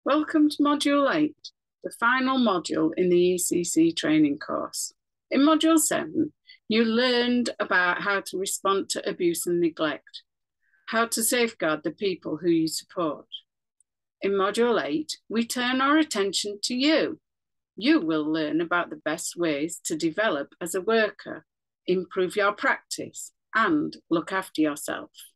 Welcome to Module 8, the final module in the ECC training course. In Module 7, you learned about how to respond to abuse and neglect, how to safeguard the people who you support. In Module 8, we turn our attention to you. You will learn about the best ways to develop as a worker, improve your practice, and look after yourself.